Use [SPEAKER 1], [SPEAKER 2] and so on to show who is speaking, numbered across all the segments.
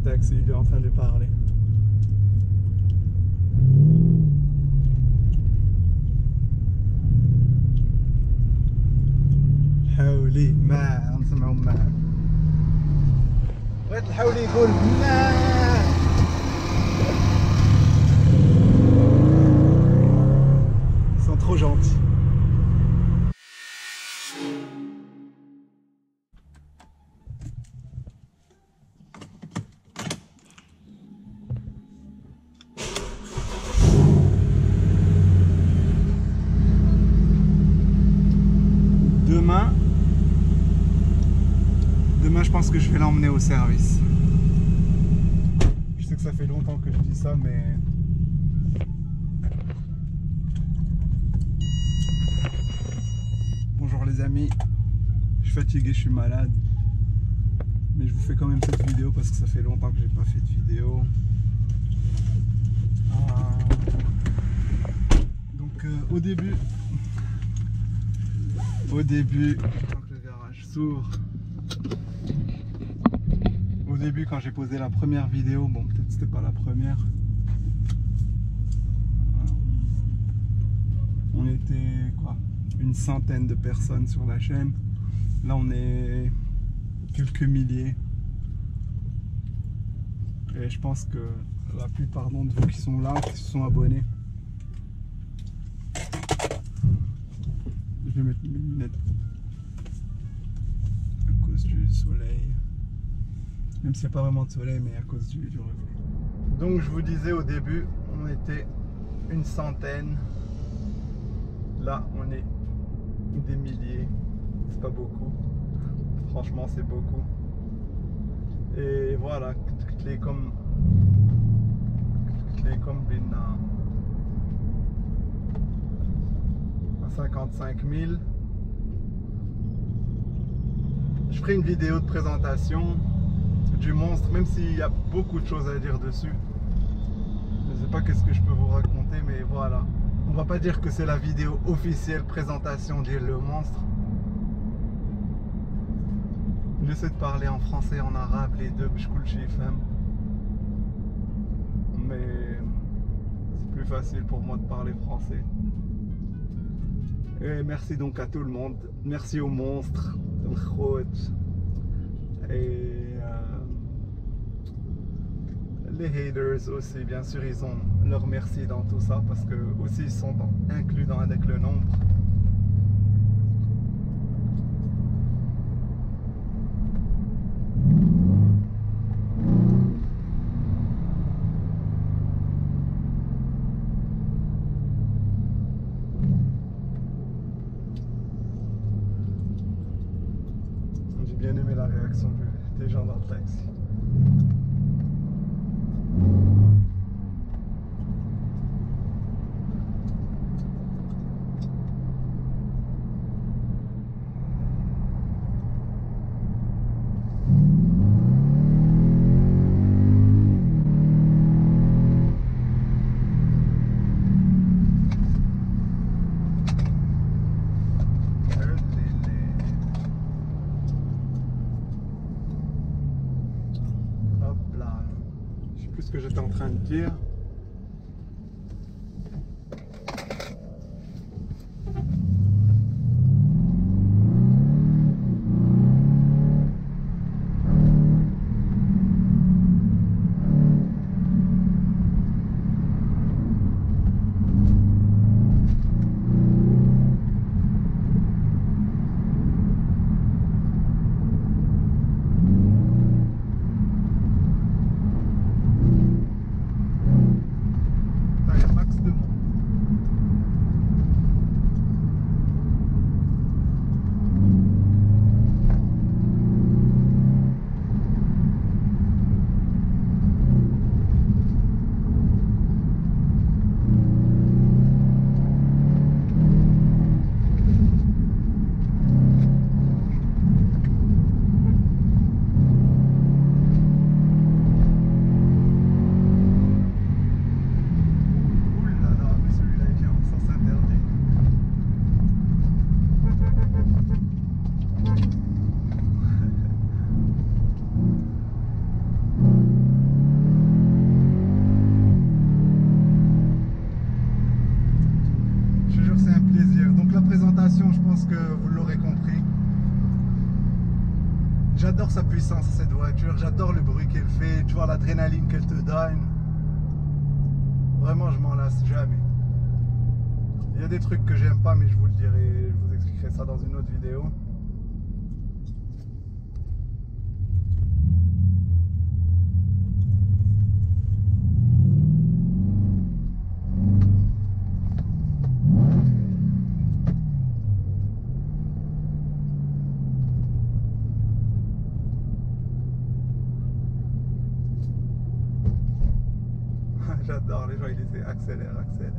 [SPEAKER 1] taxi, il est en train de lui parler. حولي ما نسمعوا ما بغيت الحولي يقول ما. Ils sont trop gentils. Demain, je pense que je vais l'emmener au service. Je sais que ça fait longtemps que je dis ça, mais... Bonjour les amis, je suis fatigué, je suis malade. Mais je vous fais quand même cette vidéo parce que ça fait longtemps que j'ai pas fait de vidéo. Donc au début, tant que le garage s'ouvre, au début quand j'ai posé la première vidéo, bon peut-être c'était pas la première, on était quoi, une centaine de personnes sur la chaîne. Là on est quelques milliers et je pense que la plupart d'entre vous qui sont là, qui se sont abonnés. Je vais mettre mes lunettes à cause du soleil, même s'il n'y a pas vraiment de soleil, mais à cause du reflet. Donc je vous disais au début, on était une centaine. Là on est des milliers, c'est pas beaucoup, franchement c'est beaucoup. Et voilà, les comme bina 55 000. Je ferai une vidéo de présentation du monstre, même s'il y a beaucoup de choses à dire dessus. Je ne sais pas qu'est-ce que je peux vous raconter, mais voilà. On va pas dire que c'est la vidéo officielle présentation de le monstre. J'essaie de parler en français et en arabe, les deux, mais c'est plus facile pour moi de parler français. Et merci donc à tout le monde. Merci au monstre, et les haters aussi, bien sûr, ils ont leur merci dans tout ça parce que aussi ils sont inclus avec le nombre. J'ai bien aimé la réaction des gens dans le taxi. Ce que j'étais en train de dire. la présentation, je pense que vous l'aurez compris. J'adore sa puissance, cette voiture. J'adore le bruit qu'elle fait. Tu vois l'adrénaline qu'elle te donne. Vraiment, je m'en lasse jamais. Il y a des trucs que j'aime pas, mais je vous le dirai. Je vous expliquerai ça dans une autre vidéo. J'adore, les gens ils disaient accélère, accélère.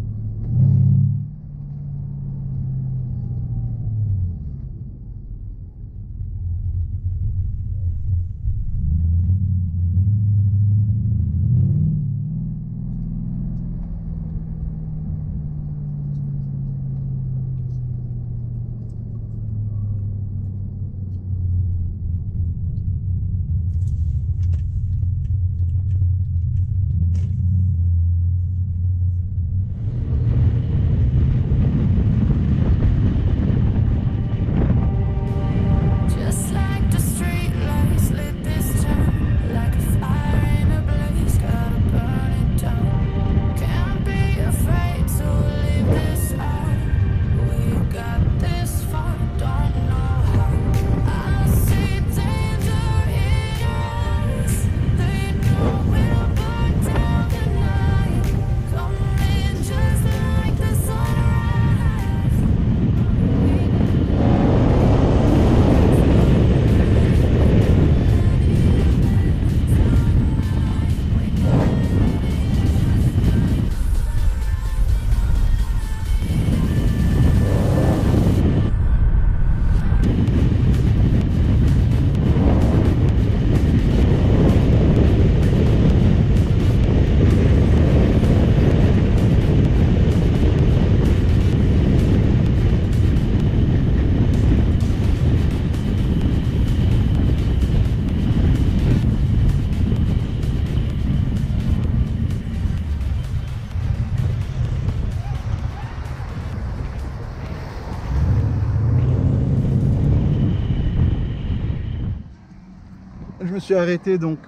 [SPEAKER 1] Je me suis arrêté donc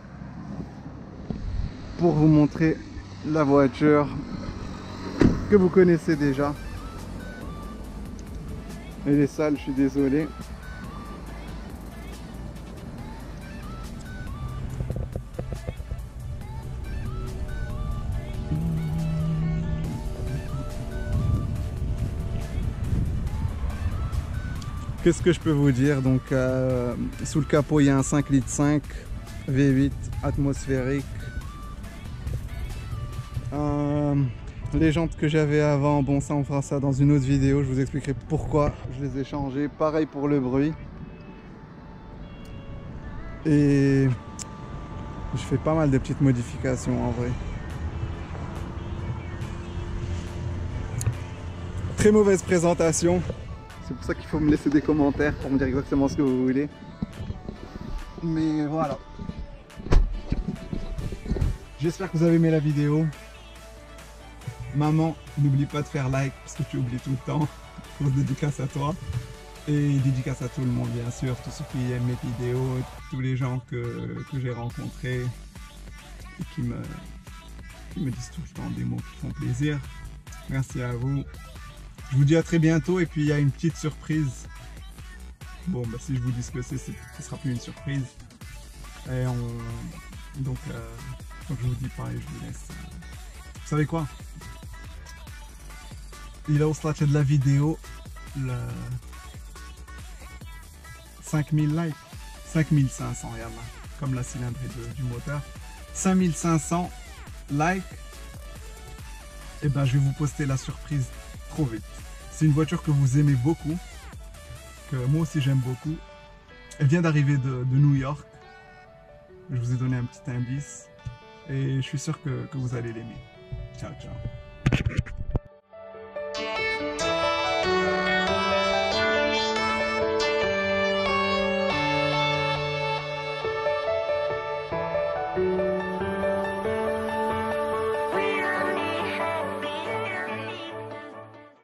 [SPEAKER 1] pour vous montrer la voiture que vous connaissez déjà. Elle est sale, je suis désolé. Qu'est-ce que je peux vous dire? Donc sous le capot il y a un 5,5 litres V8 atmosphérique. Les jantes que j'avais avant, bon ça on fera ça dans une autre vidéo, je vous expliquerai pourquoi je les ai changées. Pareil pour le bruit. Et je fais pas mal de petites modifications en vrai. Très mauvaise présentation. C'est pour ça qu'il faut me laisser des commentaires pour me dire exactement ce que vous voulez. Mais voilà. J'espère que vous avez aimé la vidéo. Maman, n'oublie pas de faire like parce que tu oublies tout le temps. Grosse dédicace à toi. Et dédicace à tout le monde bien sûr, tous ceux qui aiment mes vidéos, tous les gens que j'ai rencontrés et qui me disent tout le temps des mots qui font plaisir. Merci à vous. Je vous dis à très bientôt et puis il y a une petite surprise. Bon bah si je vous dis ce que c'est, ce sera plus une surprise. Et donc je vous dis pas et je vous laisse. Vous savez quoi? Il a au slash de la vidéo le 5000 likes, 5500 regarde là, comme la cylindrée du moteur. 5500 likes. Et ben je vais vous poster la surprise trop vite. C'est une voiture que vous aimez beaucoup, que moi aussi j'aime beaucoup. Elle vient d'arriver de New York. Je vous ai donné un petit indice et je suis sûr que vous allez l'aimer. Ciao ciao.